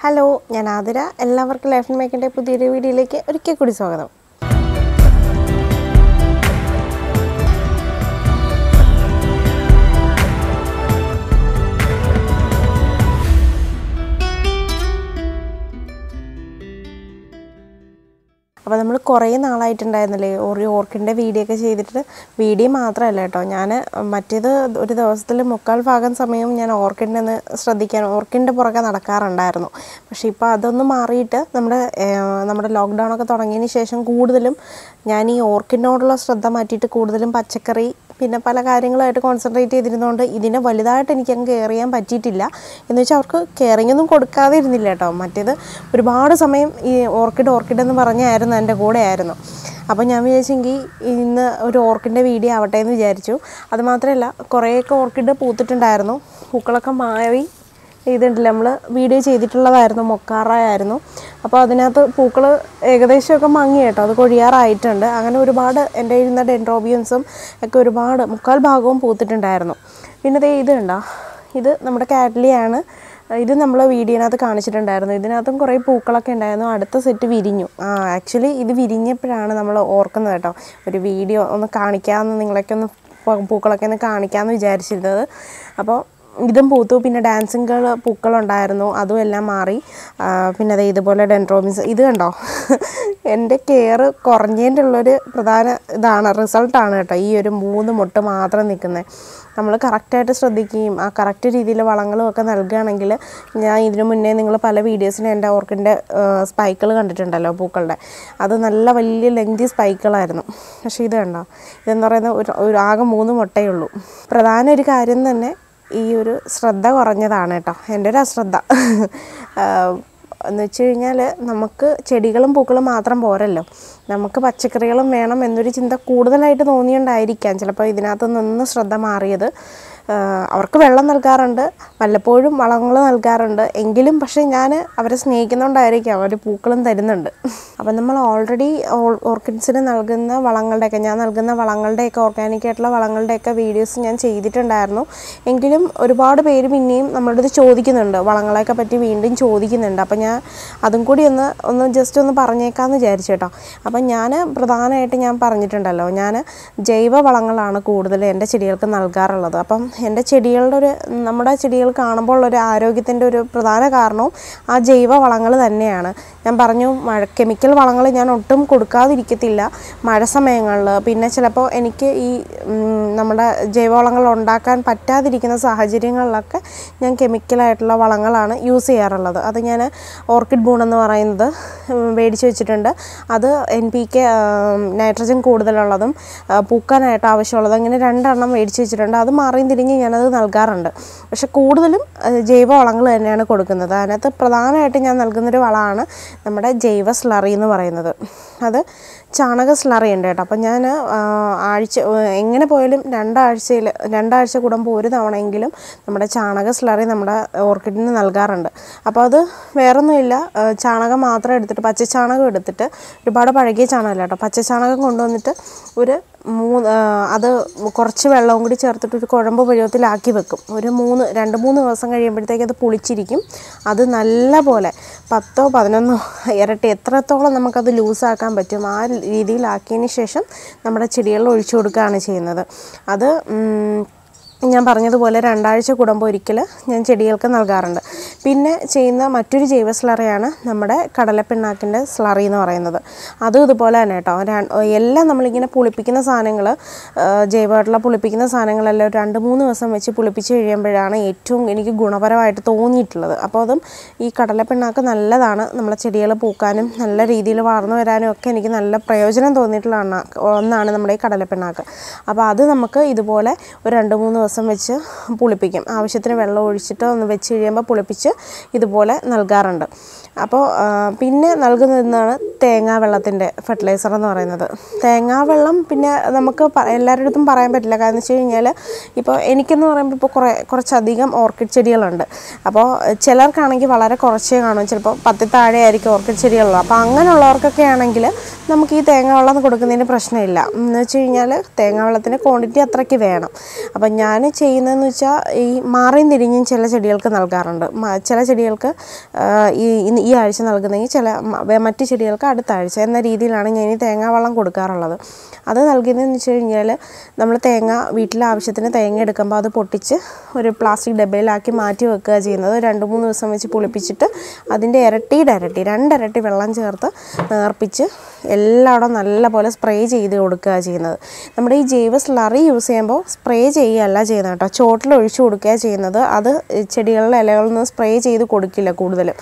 Hello, ഞാൻ ആതിര. എല്ലാവർക്കും life and മേക്കിൻ്റെ പുതിയൊരു വീഡിയോയിലേക്ക് ഒരിക്കൽ കൂടി സ്വാഗതം. അപ്പോൾ നമ്മൾ കുറേ നാളായിട്ടുണ്ടായിരുന്നില്ലേ ഒരു ഓർക്കിഡിൻ്റെ വീഡിയോ ഒക്കെ ചെയ്തിട്ട്. വീഡിയോ മാത്രമല്ല കേട്ടോ, ഞാൻ മറ്റേത് ഒരു ദിവസത്തിൽ 3/4 ഭാഗം സമയം ഞാൻ ഓർക്കിഡിനെ ഒന്ന് ശ്രദ്ധിക്കാൻ ഓർക്കിഡിൻ്റെ പുറകെ നടക്കാറുണ്ടായിരുന്നു. പക്ഷേ ഇപ്പോൾ അതൊന്ന് മാറിയിട്ട് നമ്മുടെ ലോക്ക്ഡൗൺ ഒക്കെ തുടങ്ങിയതിന് ശേഷം കൂടുതലും ഞാൻ ഈ ഓർക്കിഡിനോടുള്ള ശ്രദ്ധ മാറ്റിയിട്ട് കൂടുതലും പച്ചക്കറി പിന്നെ പല കാര്യങ്ങളായിട്ട് കോൺസെൻട്രേറ്റ് ചെയ്തിരുന്നതുകൊണ്ട് ഇതിനെ വലുതായിട്ട് എനിക്കങ്ങ് കെയർ ചെയ്യാൻ പറ്റിയിട്ടില്ല. എന്ന് വെച്ചാൽ അവർക്ക് കെയറിങ്ങൊന്നും കൊടുക്കാതെ ഇരുന്നില്ല കേട്ടോ. മറ്റേത് ഒരുപാട് സമയം ഈ ഓർക്കിഡ് എന്ന് പറഞ്ഞായിരുന്നു എൻ്റെ കൂടെ ആയിരുന്നു. അപ്പോൾ ഞാൻ വിചാരിച്ചെങ്കിൽ ഇന്ന് ഒരു ഓർക്കിഡിൻ്റെ വീഡിയോ ആവട്ടെ എന്ന് വിചാരിച്ചു. അതുമാത്രമല്ല, കുറേയൊക്കെ ഓർക്കിഡ് പൂത്തിട്ടുണ്ടായിരുന്നു. പൂക്കളൊക്കെ മാറി ഇതുണ്ടല്ലോ, നമ്മൾ വീഡിയോ ചെയ്തിട്ടുള്ളതായിരുന്നു, മൊക്കാറായിരുന്നു. അപ്പോൾ അതിനകത്ത് പൂക്കൾ ഏകദേശമൊക്കെ മങ്ങി കേട്ടോ, അത് കൊഴിയാറായിട്ടുണ്ട്. അങ്ങനെ ഒരുപാട് എൻ്റെ ഇരുന്ന ഡെൻഡ്രോബിയൻസും ഒക്കെ ഒരുപാട് 3/4 ഭാഗവും പൂത്തിട്ടുണ്ടായിരുന്നു. പിന്നെ ഇത് കണ്ടോ, ഇത് നമ്മുടെ കാറ്റ്ലിയാണ്. ഇത് നമ്മൾ വീഡിയോനകത്ത് കാണിച്ചിട്ടുണ്ടായിരുന്നു. ഇതിനകത്തും കുറേ പൂക്കളൊക്കെ ഉണ്ടായിരുന്നു. അടുത്ത സെറ്റ് വിരിഞ്ഞു. ആക്ച്വലി ഇത് വിരിഞ്ഞപ്പോഴാണ് നമ്മൾ ഓർക്കുന്നത് കേട്ടോ, ഒരു വീഡിയോ ഒന്ന് കാണിക്കാമെന്ന്, നിങ്ങളൊക്കെ ഒന്ന് പൂക്കളൊക്കെ ഒന്ന് കാണിക്കാമെന്ന് വിചാരിച്ചിരുന്നത്. അപ്പോൾ ഇതും പൂത്തു. പിന്നെ ഡാൻസിങ് ഗേൾ പൂക്കളുണ്ടായിരുന്നു, അതും എല്ലാം മാറി. പിന്നെ അത് ഇതുപോലെ ഡെൻഡ്രോബിയൻസ് ഇത് കണ്ടോ, എൻ്റെ കെയർ കുറഞ്ഞതിൻ്റെ ഉള്ളൊരു പ്രധാന റിസൾട്ടാണ് കേട്ടോ ഈ ഒരു 3 മുട്ട് മാത്രം നിൽക്കുന്നത്. നമ്മൾ കറക്റ്റായിട്ട് ശ്രദ്ധിക്കുകയും ആ കറക്റ്റ് രീതിയിൽ വളങ്ങളും ഒക്കെ നൽകുകയാണെങ്കിൽ, ഞാൻ ഇതിനു മുന്നേ നിങ്ങൾ പല വീഡിയോസിലും എൻ്റെ ഓർക്കിഡിൻ്റെ സ്പൈക്കുകൾ കണ്ടിട്ടുണ്ടല്ലോ, പൂക്കളുടെ അത് നല്ല വലിയ ലെങ്തി സ്പൈക്കുകളായിരുന്നു. പക്ഷേ ഇത് കണ്ടോ, ഇതെന്ന് പറയുന്നത് ഒരു ആകെ 3 മുട്ടയേ ഉള്ളൂ. പ്രധാന ഒരു കാര്യം തന്നെ ഈ ഒരു ശ്രദ്ധ കുറഞ്ഞതാണ് കേട്ടോ, എൻ്റെ ഒരു അശ്രദ്ധ. എന്ന് വെച്ച് കഴിഞ്ഞാൽ നമുക്ക് ചെടികളും പൂക്കളും മാത്രം പോരല്ലോ, നമുക്ക് പച്ചക്കറികളും വേണം എന്നൊരു ചിന്ത കൂടുതലായിട്ട് തോന്നിയുണ്ടായിരിക്കാം ചിലപ്പോൾ ഇതിനകത്ത് നിന്ന് ശ്രദ്ധ മാറിയത്. അവർക്ക് വെള്ളം നൽകാറുണ്ട്, വല്ലപ്പോഴും വളങ്ങൾ നൽകാറുണ്ട് എങ്കിലും, പക്ഷേ ഞാൻ അവരെ സ്നേഹിക്കുന്നതുകൊണ്ടായിരിക്കും അവർ പൂക്കളും തരുന്നുണ്ട്. അപ്പം നമ്മൾ ഓൾറെഡി ഓർക്കിഡ്സിന് നൽകുന്ന വളങ്ങളുടെയൊക്കെ, ഞാൻ നൽകുന്ന വളങ്ങളുടെയൊക്കെ ഓർഗാനിക്കായിട്ടുള്ള വളങ്ങളുടെയൊക്കെ വീഡിയോസ് ഞാൻ ചെയ്തിട്ടുണ്ടായിരുന്നു. എങ്കിലും ഒരുപാട് പേര് പിന്നെയും നമ്മളുടെ ഇത് ചോദിക്കുന്നുണ്ട്, വളങ്ങളെയൊക്കെ പറ്റി വീണ്ടും ചോദിക്കുന്നുണ്ട്. അപ്പം ഞാൻ അതും കൂടി ഒന്ന് ജസ്റ്റ് ഒന്ന് പറഞ്ഞേക്കാമെന്ന് വിചാരിച്ചു കേട്ടോ. അപ്പം ഞാൻ പ്രധാനമായിട്ട് ഞാൻ പറഞ്ഞിട്ടുണ്ടല്ലോ, ഞാൻ ജൈവ വളങ്ങളാണ് കൂടുതൽ എൻ്റെ ചെടികൾക്ക് നൽകാറുള്ളത്. അപ്പം എൻ്റെ നമ്മുടെ ചെടികൾ കാണുമ്പോൾ ഉള്ളൊരു ആരോഗ്യത്തിൻ്റെ ഒരു പ്രധാന കാരണവും ആ ജൈവ വളങ്ങൾ തന്നെയാണ്. ഞാൻ പറഞ്ഞു, കെമിക്കൽ വളങ്ങൾ ഞാൻ ഒട്ടും കൊടുക്കാതിരിക്കത്തില്ല മഴ സമയങ്ങളിൽ. പിന്നെ ചിലപ്പോൾ എനിക്ക് ഈ നമ്മുടെ ജൈവവളങ്ങൾ ഉണ്ടാക്കാൻ പറ്റാതിരിക്കുന്ന സാഹചര്യങ്ങളിലൊക്കെ ഞാൻ കെമിക്കലായിട്ടുള്ള വളങ്ങളാണ് യൂസ് ചെയ്യാറുള്ളത്. അത് ഞാൻ ഓർക്കിഡ് ബൂൺ എന്ന് പറയുന്നത് മേടിച്ച് വെച്ചിട്ടുണ്ട്. അത് NPK നൈട്രജൻ കൂടുതലുള്ളതും പൂക്കാനായിട്ട് ആവശ്യമുള്ളതും അങ്ങനെ 2 എണ്ണം മേടിച്ച് വെച്ചിട്ടുണ്ട്. അത് മാറിയും തിരിഞ്ഞ് ഞാനത് നൽകാറുണ്ട്. പക്ഷെ കൂടുതലും ജൈവ വളങ്ങൾ തന്നെയാണ് കൊടുക്കുന്നത്. അതിനകത്ത് പ്രധാനമായിട്ട് ഞാൻ നൽകുന്നൊരു വളമാണ് നമ്മുടെ ജൈവ സ്ലറി എന്ന് പറയുന്നത്. അത് ചാണക സ്ലറി ഉണ്ട് കേട്ടോ. അപ്പം ഞാൻ എങ്ങനെ പോയാലും 2 ആഴ്ച കൂടുമ്പോൾ ഒരു തവണയെങ്കിലും നമ്മുടെ ചാണക സ്ലറി നമ്മുടെ ഓർക്കിഡിന് നൽകാറുണ്ട്. അപ്പോൾ അത് വേറൊന്നുമില്ല, ചാണകം മാത്രം എടുത്തിട്ട്, പച്ചച്ചാണകം എടുത്തിട്ട്, ഒരുപാട് പഴകിയ ചാണകമല്ല കേട്ടോ, പച്ചച്ചാണകം കൊണ്ടുവന്നിട്ട് അത് കുറച്ച് വെള്ളവും കൂടി ചേർത്തിട്ട് ഒരു കുഴമ്പ് പരുവത്തിലാക്കി വെക്കും. ഒരു 2-3 ദിവസം കഴിയുമ്പോഴത്തേക്ക് അത് പുളിച്ചിരിക്കും. അത് നല്ല പോലെ 10-11 ഇരട്ടി എത്രത്തോളം നമുക്കത് ലൂസാക്കാൻ പറ്റും ആ രീതിയിലാക്കിയതിന് ശേഷം നമ്മുടെ ചെടികളിൽ ഒഴിച്ചു കൊടുക്കുകയാണ് ചെയ്യുന്നത്. അത് ഞാൻ പറഞ്ഞതുപോലെ 2 ആഴ്ച കൂടുമ്പോൾ ഒരിക്കൽ ഞാൻ ചെടികൾക്ക് നൽകാറുണ്ട്. പിന്നെ ചെയ്യുന്ന മറ്റൊരു ജൈവ സ്ലറിയാണ് നമ്മുടെ കടലപ്പിണ്ണാക്കിൻ്റെ സ്ലറി എന്ന് പറയുന്നത്. അതും ഇതുപോലെ തന്നെ കേട്ടോ. എല്ലാം നമ്മളിങ്ങനെ പുളിപ്പിക്കുന്ന സാധനങ്ങൾ, ജൈവമായിട്ടുള്ള പുളിപ്പിക്കുന്ന സാധനങ്ങളെല്ലാം 2-3 ദിവസം വെച്ച് പുളിപ്പിച്ച് കഴിയുമ്പോഴാണ് ഏറ്റവും എനിക്ക് ഗുണപരമായിട്ട് തോന്നിയിട്ടുള്ളത്. അപ്പോൾ അതും ഈ കടലപ്പിണ്ണാക്ക് നല്ലതാണ്, നമ്മളെ ചെടികൾ പൂക്കാനും നല്ല രീതിയിൽ വളർന്നു വരാനും ഒക്കെ എനിക്ക് നല്ല പ്രയോജനം തോന്നിയിട്ടുള്ള ഒന്നാണ് നമ്മുടെ ഈ കടലപ്പിണ്ണാക്ക്. അപ്പോൾ അത് നമുക്ക് ഇതുപോലെ ഒരു 2-3 ദിവസം വെച്ച് പുളിപ്പിക്കും. ആവശ്യത്തിന് വെള്ളം ഒഴിച്ചിട്ട് ഒന്ന് വെച്ച് കഴിയുമ്പോൾ പുളിപ്പിച്ച് ഇതുപോലെ നൽകാറുണ്ട്. അപ്പോൾ പിന്നെ നൽകുന്നതെന്നാണ് തേങ്ങാവെള്ളത്തിൻ്റെ ഫെർട്ടിലൈസർ എന്ന് പറയുന്നത്. തേങ്ങാവെള്ളം പിന്നെ നമുക്ക് എല്ലാവരുടെ അടുത്തും പറയാൻ പറ്റില്ല. കാരണം വെച്ച് കഴിഞ്ഞാൽ ഇപ്പോൾ എനിക്കെന്ന് പറയുമ്പോൾ ഇപ്പോൾ കുറച്ചധികം ഓർക്കിഡ് ചെടികളുണ്ട്. അപ്പോൾ ചിലർക്കാണെങ്കിൽ വളരെ കുറച്ചേ കാണും, ചിലപ്പോൾ 10 താഴെ ആയിരിക്കും ഓർക്കിഡ് ചെടികളുള്ളത്. അപ്പോൾ അങ്ങനെയുള്ളവർക്കൊക്കെ ആണെങ്കിൽ നമുക്ക് ഈ തേങ്ങാവെള്ളം കൊടുക്കുന്നതിന് പ്രശ്നമില്ല. എന്ന് വെച്ച് കഴിഞ്ഞാൽ തേങ്ങാവെള്ളത്തിൻ്റെ ക്വാണ്ടിറ്റി അത്രയ്ക്ക് വേണം. അപ്പം ഞാൻ ചെയ്യുന്നതെന്ന് വെച്ചാൽ ഈ മാറിയും തിരിഞ്ഞും ചില ചെടികൾക്ക് നൽകാറുണ്ട്. ചില ചെടികൾക്ക് ഈ ആഴ്ച നൽകുന്നെങ്കിൽ മറ്റ് ചെടികൾക്ക് അടുത്ത ആഴ്ച എന്ന രീതിയിലാണ് ഞാൻ ഈ തേങ്ങാവെള്ളം കൊടുക്കാറുള്ളത്. അത് നൽകുന്നതെന്ന് വെച്ച് കഴിഞ്ഞാൽ നമ്മൾ വീട്ടിലെ ആവശ്യത്തിന് തേങ്ങ എടുക്കുമ്പോൾ അത് പൊട്ടിച്ച് ഒരു പ്ലാസ്റ്റിക് ഡബ്ബയിലാക്കി മാറ്റി വെക്കുക ചെയ്യുന്നത്. 2-3 ദിവസം വെച്ച് പുളിപ്പിച്ചിട്ട് അതിൻ്റെ ഇരട്ടിയുടെ 2 ഇരട്ടി വെള്ളം ചേർത്ത് നേർപ്പിച്ച് എല്ലായിടവും നല്ലപോലെ സ്പ്രേ ചെയ്ത് കൊടുക്കുക ചെയ്യുന്നത്. നമ്മുടെ ഈ ജൈവ സ്ലറി യൂസ് ചെയ്യുമ്പോൾ സ്പ്രേ ചെയ്യുകയല്ല ചെയ്യുന്നത് കേട്ടോ, ചോട്ടിൽ ഒഴിച്ചു കൊടുക്കുക ചെയ്യുന്നത്. അത് ചെടികളുടെ ഇലകളിൽ നിന്ന് സ്പ്രേ ചെയ്ത് കൊടുക്കില്ല കൂടുതലും.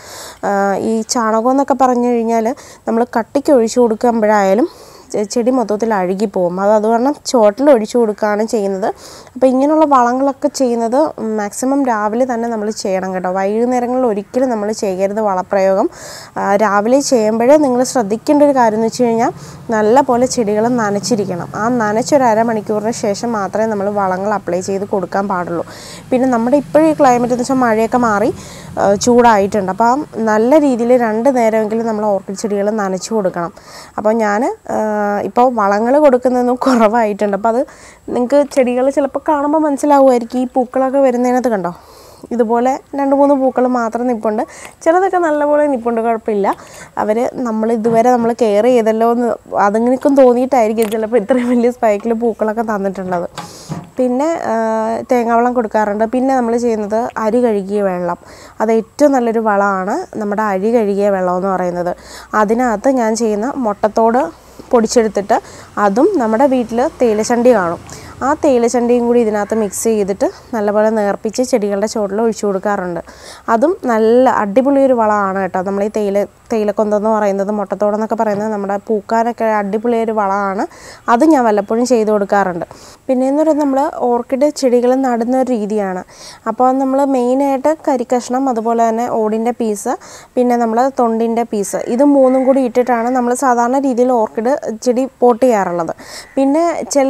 ഈ ചാണകം എന്നൊക്കെ പറഞ്ഞു കഴിഞ്ഞാൽ നമ്മൾ കട്ടിക്ക് ഒഴിച്ചു കൊടുക്കുമ്പോഴായാലും ചെടി മൊത്തത്തിൽ അഴുകിപ്പോവും. അതുകൊണ്ട് ചോട്ടിൽ ഒഴിച്ചു കൊടുക്കുകയാണ് ചെയ്യുന്നത്. അപ്പോൾ ഇങ്ങനെയുള്ള വളങ്ങളൊക്കെ ചെയ്യുന്നത് മാക്സിമം രാവിലെ തന്നെ നമ്മൾ ചെയ്യണം കേട്ടോ. വൈകുന്നേരങ്ങളിൽ ഒരിക്കലും നമ്മൾ ചെയ്യരുത് വളപ്രയോഗം. രാവിലെ ചെയ്യുമ്പോഴേ നിങ്ങൾ ശ്രദ്ധിക്കേണ്ട ഒരു കാര്യം എന്ന് വെച്ച് കഴിഞ്ഞാൽ നല്ല പോലെ ചെടികൾ നനച്ചിരിക്കണം. ആ നനച്ചൊരു അരമണിക്കൂറിന് ശേഷം മാത്രമേ നമ്മൾ വളങ്ങൾ അപ്ലൈ ചെയ്ത് കൊടുക്കാൻ പാടുള്ളൂ. പിന്നെ നമ്മുടെ ഇപ്പോഴും ഈ ക്ലൈമറ്റ് എന്ന് വെച്ചാൽ മഴയൊക്കെ മാറി ചൂടായിട്ടുണ്ട്. അപ്പം നല്ല രീതിയിൽ 2 നേരമെങ്കിലും നമ്മൾ ഓർക്കിഡ് ചെടികൾ നനച്ചു കൊടുക്കണം. അപ്പോൾ ഞാൻ ഇപ്പോൾ വളങ്ങൾ കൊടുക്കുന്നതൊന്നും കുറവായിട്ടുണ്ട്. അപ്പോൾ അത് നിങ്ങൾക്ക് ചെടികൾ ചിലപ്പോൾ കാണുമ്പോൾ മനസ്സിലാവുമായിരിക്കും. ഈ പൂക്കളൊക്കെ വരുന്നതിനകത്ത് കണ്ടോ, ഇതുപോലെ 2-3 പൂക്കൾ മാത്രം നിൽപ്പുണ്ട്. ചിലതൊക്കെ നല്ലപോലെ നിൽപ്പുണ്ട്, കുഴപ്പമില്ല. നമ്മൾ ഇതുവരെ കെയർ ചെയ്തല്ലോ എന്ന് അതെങ്ങനെയൊക്കെ തോന്നിയിട്ടായിരിക്കും ചിലപ്പോൾ ഇത്രയും വലിയ സ്പൈക്കിൽ പൂക്കളൊക്കെ തന്നിട്ടുള്ളത്. പിന്നെ തേങ്ങാവെള്ളം കൊടുക്കാറുണ്ട്. പിന്നെ നമ്മൾ ചെയ്യുന്നത് അരി കഴുകിയ വെള്ളം, അത് ഏറ്റവും നല്ലൊരു വളമാണ് നമ്മുടെ അരി കഴുകിയ വെള്ളം എന്ന് പറയുന്നത്. അതിനകത്ത് ഞാൻ ചെയ്യുന്ന മുട്ടത്തോട് പൊടിച്ചെടുത്തിട്ട് അതും നമ്മുടെ വീട്ടിൽ തേയിലച്ചണ്ടി കാണും, ആ തേയിലച്ചണ്ടിയും കൂടി ഇതിനകത്ത് മിക്സ് ചെയ്തിട്ട് നല്ലപോലെ നേർപ്പിച്ച് ചെടികളുടെ ചുവട്ടിൽ ഒഴിച്ചു കൊടുക്കാറുണ്ട്. അതും നല്ല അടിപൊളിയൊരു വളമാണ് കേട്ടോ. നമ്മൾ ഈ തേയിലക്കൊന്തെന്ന് പറയുന്നത്, മുട്ടത്തോടെന്നൊക്കെ പറയുന്നത് നമ്മുടെ പൂക്കാനൊക്കെ അടിപൊളിയൊരു വളമാണ്. അത് ഞാൻ വല്ലപ്പോഴും ചെയ്ത് കൊടുക്കാറുണ്ട്. പിന്നെയെന്ന് പറയുന്നത് നമ്മൾ ഓർക്കിഡ് ചെടികൾ നടുന്ന ഒരു രീതിയാണ്. അപ്പോൾ നമ്മൾ മെയിനായിട്ട് കരിക്കഷ്ണം, അതുപോലെ തന്നെ ഓടിൻ്റെ പീസ്, പിന്നെ നമ്മൾ തൊണ്ടിൻ്റെ പീസ്, ഇത് 3 കൂടി ഇട്ടിട്ടാണ് നമ്മൾ സാധാരണ രീതിയിൽ ഓർക്കിഡ് ചെടി പോട്ട് ചെയ്യാറുള്ളത്. പിന്നെ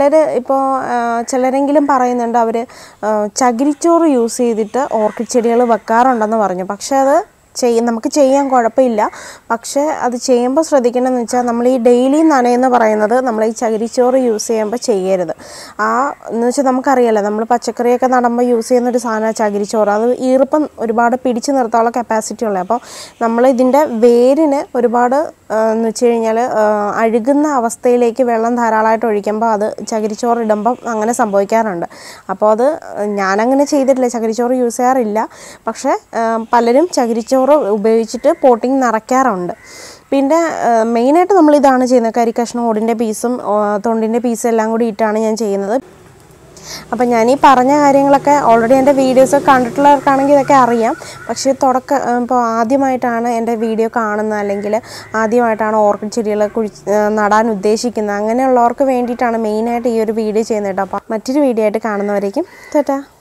ചിലരെങ്കിലും പറയുന്നുണ്ട് അവർ ചകിരിച്ചോറ് യൂസ് ചെയ്തിട്ട് ഓർക്കിഡ് ചെടികൾ വെക്കാറുണ്ടെന്ന് പറഞ്ഞു. പക്ഷേ അത് നമുക്ക് ചെയ്യാൻ കുഴപ്പമില്ല. പക്ഷേ അത് ചെയ്യുമ്പോൾ ശ്രദ്ധിക്കണമെന്ന് വെച്ചാൽ നമ്മൾ ഈ ഡെയിലി നനയെന്ന് പറയുന്നത് നമ്മൾ ഈ ചകിരിച്ചോറ് യൂസ് ചെയ്യുമ്പോൾ ചെയ്യരുത്. എന്ന് വെച്ചാൽ നമുക്കറിയാമല്ലോ, നമ്മൾ പച്ചക്കറിയൊക്കെ നടുമ്പോൾ യൂസ് ചെയ്യുന്നൊരു സാധനമാണ് ചകിരിച്ചോറ്. അത് ഈർപ്പം ഒരുപാട് പിടിച്ചു നിർത്താനുള്ള കപ്പാസിറ്റി ഉള്ളത്. അപ്പോൾ നമ്മൾ ഇതിൻ്റെ വേരിന് ഒരുപാട് എന്ന് വെച്ച് കഴിഞ്ഞാൽ അഴുകുന്ന അവസ്ഥയിലേക്ക് വെള്ളം ധാരാളമായിട്ട് ഒഴിക്കുമ്പോൾ അത് ചകിരിച്ചോറ് ഇടുമ്പം അങ്ങനെ സംഭവിക്കാറുണ്ട്. അപ്പോൾ അത് ഞാനങ്ങനെ ചെയ്തിട്ടില്ല, ചകിരിച്ചോറ് യൂസ് ചെയ്യാറില്ല. പക്ഷേ പലരും ചകിരിച്ചോറ് ഉപയോഗിച്ചിട്ട് പോട്ടിങ് നിറയ്ക്കാറുണ്ട്. പിന്നെ മെയിനായിട്ട് നമ്മളിതാണ് ചെയ്യുന്നത്, കരിക്കഷ്ണം, ഓടിൻ്റെ പീസും തൊണ്ടിൻ്റെ പീസും എല്ലാം കൂടി ഇട്ടാണ് ഞാൻ ചെയ്യുന്നത്. അപ്പം ഞാനീ പറഞ്ഞ കാര്യങ്ങളൊക്കെ ഓൾറെഡി എൻ്റെ വീഡിയോസ് കണ്ടിട്ടുള്ളവർക്കാണെങ്കിൽ ഇതൊക്കെ അറിയാം. പക്ഷേ ഇപ്പോൾ ആദ്യമായിട്ടാണ് എൻ്റെ വീഡിയോ കാണുന്നത്, അല്ലെങ്കിൽ ആദ്യമായിട്ടാണ് ഓർക്കിഡ് ചെടികൾ നടാൻ ഉദ്ദേശിക്കുന്നത്, അങ്ങനെയുള്ളവർക്ക് വേണ്ടിയിട്ടാണ് മെയിനായിട്ട് ഈ ഒരു വീഡിയോ ചെയ്യുന്നത് കേട്ടോ. അപ്പോൾ മറ്റൊരു വീഡിയോ ആയിട്ട് കാണുന്നവരേക്കും ടാറ്റാ.